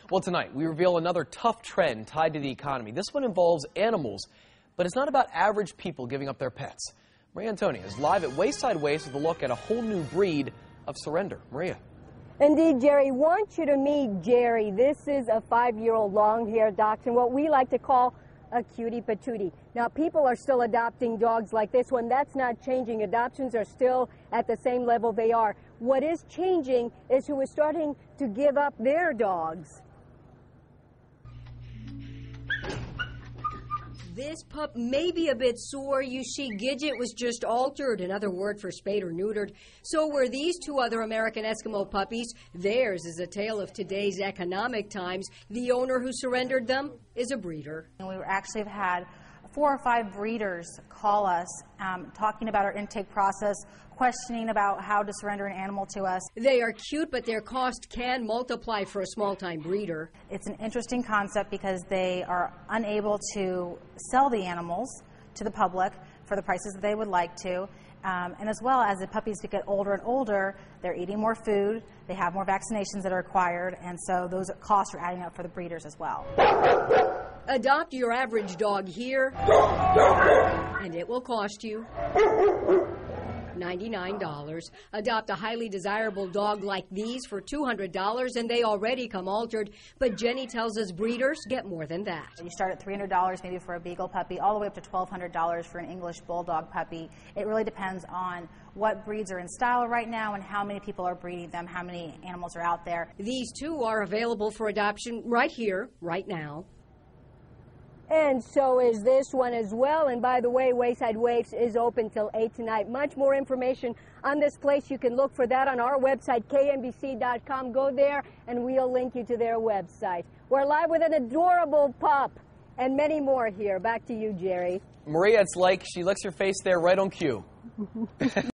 Well, tonight we reveal another tough trend tied to the economy. This one involves animals, but it's not about average people giving up their pets. Maria Antonia is live at Wayside Waste with a look at a whole new breed of surrender. Maria. Indeed, Jerry. Want you to meet Jerry. This is a 5-year-old long-haired dachshund, what we like to call a cutie patootie. Now, people are still adopting dogs like this one. That's not changing. Adoptions are still at the same level they are. What is changing is who is starting to give up their dogs. This pup may be a bit sore. You see, Gidget was just altered, another word for spayed or neutered. So were these two other American Eskimo puppies. Theirs is a tale of today's economic times. The owner who surrendered them is a breeder. And we actually have had 4 or 5 breeders call us, talking about our intake process, questioning about how to surrender an animal to us. They are cute, but their cost can multiply for a small-time breeder. It's an interesting concept because they are unable to sell the animals to the public for the prices that they would like to. And as well as the puppies get older and older, they're eating more food, they have more vaccinations that are required, and so those costs are adding up for the breeders as well. Adopt your average dog here, and it will cost you $99. Adopt a highly desirable dog like these for $200, and they already come altered. But Jenny tells us breeders get more than that. You start at $300 maybe for a beagle puppy, all the way up to $1,200 for an English bulldog puppy. It really depends on what breeds are in style right now and how many people are breeding them, how many animals are out there. These two are available for adoption right here, right now. And so is this one as well. And by the way, Wayside Waste is open till 8 tonight. Much more information on this place. You can look for that on our website, KMBC.com. Go there and we'll link you to their website. We're live with an adorable pup and many more here. Back to you, Jerry. Maria, it's like she licks your face there right on cue.